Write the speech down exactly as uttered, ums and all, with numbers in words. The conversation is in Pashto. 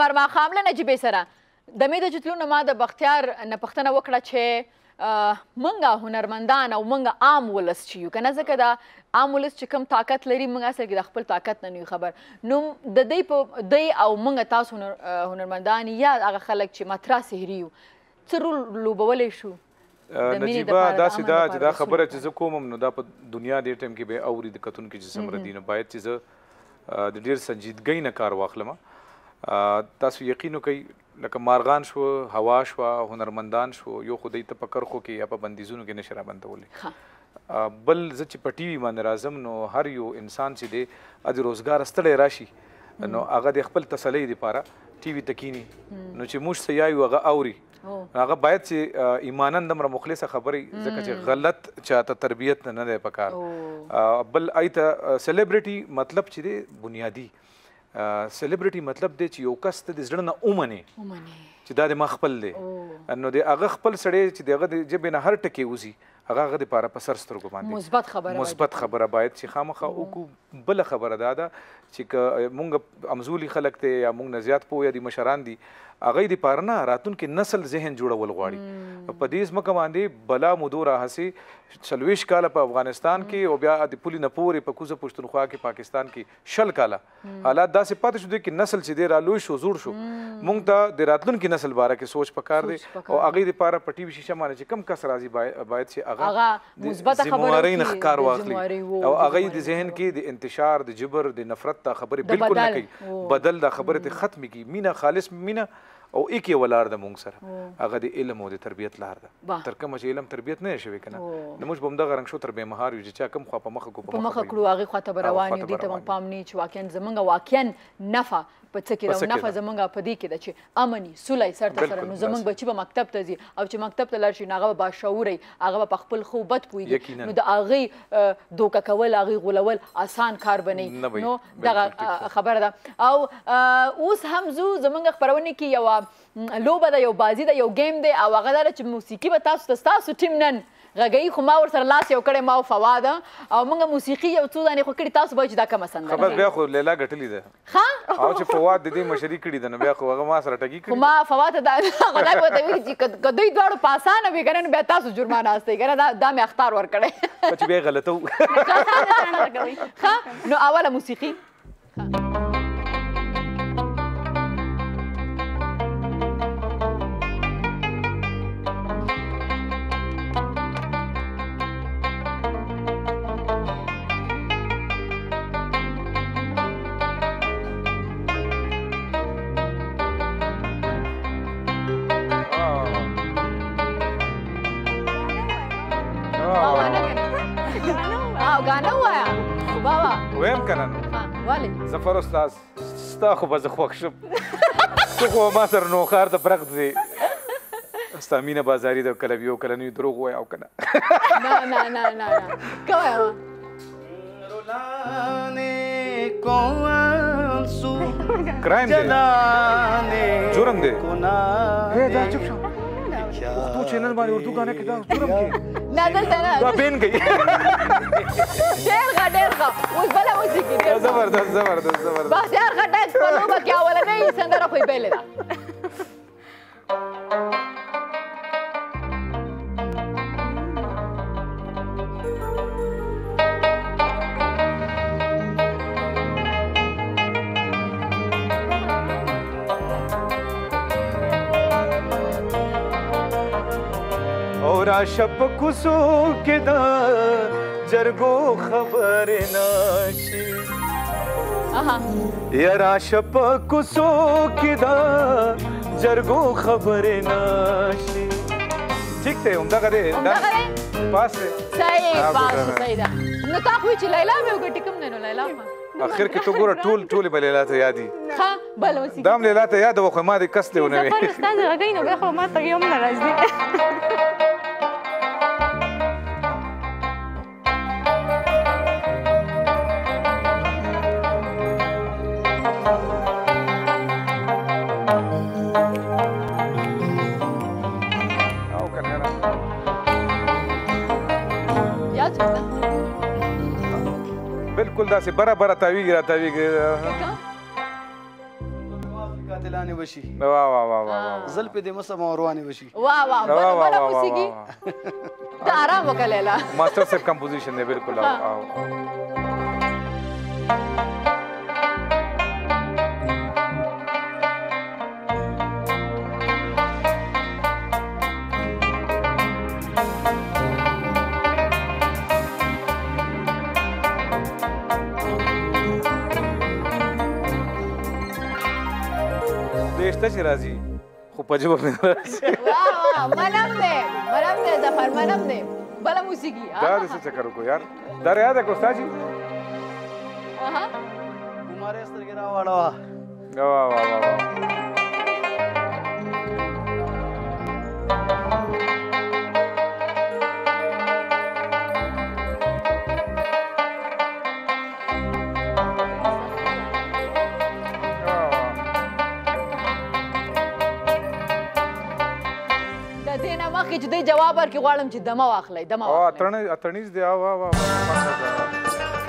هر ماښام له نجیبې سره د مې د چې تلو نه ما د بختیار نه پوښتنه وکړه چې موږ هنرمندان او موږ عام ولس چې یو که نه ځکه دا عام ولس چې کوم طاقت لري موږ اصل کې د خپل طاقت نه نه یو خبر نو د دوی په دوی او موږ تاسو هنرمندان یا هغه خلک چې مطرح سحري یو څه رول لوبولی شو نجیبه داسې ده چې دا خبره چې زه کوم نو دا په دنیا ډېر ټایم کې به اوري د کتونکي چې څومره دي نو باید چې زه د ډېر سنجیدګۍ نه کار واخلم تاسو یقین وکئ لکه مارغان شو هوا شوه هنرمندان شو یو خو دوی ته په کرښو کې یا په بندیزونو کې نشي رابندولی بل زه چې په ټي وي باندې راځم نو هر یو انسان چې دی د روزګار ستړی راشي نو هغه د خپل تسلۍ دپاره ټي وي ته کیني نو چې موږ څه یایو هغه اوري هغه باید چې ایمانن دومره مخلصه خبرې ځکه چې غلط چاته تربیت نه دی پکار بل ای ته سیلیبریټي مطلب چې دی بنیادي سیلیبریټي مطلب دی چې یو کس ته د زړه نه ومنې چې دا د ما خپل دی نو د هغه خپل سړی چې د هغه د ژبې نه هر ټکی وځي هغه هغه دپاره په سر سترګو باندې مثبت خبره مثبت خبره باید چې خامخا وکړو بله خبره دا ده چې که مونږ امزولي خلک دی یا مونږ نه زیات پوه یا د مشران دي هغوی دپاره نه راتلونکي نسل ذهن جوړول غواړي په دې ځمکه باندې بلا مودو راهسې څلوېښت کاله په افغانستان کې او بیا د پولې نه پورې په کوزه پښتونخوا کې پاکستان کې شل کاله حالات داسې پاتې شو دی چې نسل چې دی رالوی شو زوړ شو مونږ ته د راتلونکي نسل باره کې سوچ پکار دی او هغوی دپاره په ټي وي شیشه باندې چې کم کس راځي باید چې هغه د ذمهوارۍ نه ښکار واخلي او هغوی د ذهن کې د انتشار د جبر د نفرت دا خبرې بالکل نه کوي بدل دا خبرې ته ختمې کړي مینه خالص مینه او ایکې ولاړ ده مونږ سره هغه د علم او د تربیت لار ده تر کومه چې علم تربیت نه شوی که نه نو موږ به همدغه رنګ شو تر بې مهار یو چې چا کوم خوا په مخه کړو په مخه کړو هغې خوا ته به روان یو دې ته به پام نه چې واقعا زموږ واقعا نفع په څه کې ده او نفع زموږ په دې کې ده چې امني سوله یې سرته سره نو زموږ بچي به مکتب ته ځي او چې مکتب ته لاړ شي نو هغه به باشعوره وي هغه به په خپل ښه بد پوهېږي نو د هغې دوکه کول هغې غولول آسان کار به نه وي نو دغه خبره ده او اوس هم ځو زموږ خپرونې کې یوه لوبه ده یو بازي ده یو گیم دی او هغه دا چې موسیقي به تاسو ته ستاسو ټیم نن غږوي خو ما ورسره لاس یو کړی ما او فواد او موږ موسیقي یو څو دانې خو کړي تاسو به چې دا کومه سندره خبر بیا خو لیلا ګټلې ده ښه او چې فواد د دې مشري کړې ده نو بیا خو هغه ما سره ټګي کړي خو ما فواد ته دا هغه دا ورته ویلي چې که دوی دواړو په اسانه وي که نه نو بیا تاسو جرمانه هستئ که نه دا مې اخطار ورکړی چې بیا غلطه و ښه نو اوله موسیقي गाना وایا بابا ویم کنه نو ولې ظفر استاد ستا خو به زه خوښ شم ته خو ما سره نوښار ته برق ځې ستا مینه بازاري ده کله یو کله نوي دروغ ووایه او که نه نه نه نه نه که وایه کرایم دی جرم دی دا چپ شه پښتو چینل باندې اردو غانه کې دا جرم کې نه دلته نه دا بین گئی ډېر ښه ډېر ښه اوس بله موسیقي ډېر زبردست زبردست زبردست بختیار خټک په لوبه کې اولنۍ سندره خو یې بېلې ده راشه په کوڅو کې د جرګو خبرې نشي یا راشه په کوڅو کې د جرګو خبرې نشي ټیک دی همدغه دی پاس دی صحیح پاس صحیح ده نو تا خو چې لیلا مې وګټې کوم دی نو لیلا اخر کې ته ګوره ټول ټولې به لیلا ته یاد دي ښه بله موسیقي دا هم لیلا ته یاد وه خو ما دې کس دی ونه وي ظفر استاد غږوي نو بیا خو ما ته یو هم نه راځي بالکل داسې بره بره تاویږي را تاویږي دې لاندې وشي واه واه واه واه زلفې دې مسم او روانې وشي واه واه واه بله واه موسیقي ته آرام وکړه لیلا ماسټر صاحب کمپوزیشن دی بالکل او دېشته چې راځي خو په ژبه مې نه راځي واه واه منم دی منم دی ظفر منم دی بله موسیقي دا دې څه چکر وکړو یار دا یاد کړه استاد جي ګمارې سترګې راواړوه واه واه واه واه مخکې چې دی جواب ورکړي غواړم چې دمه واخلی دمه او اتڼیز دی وا وا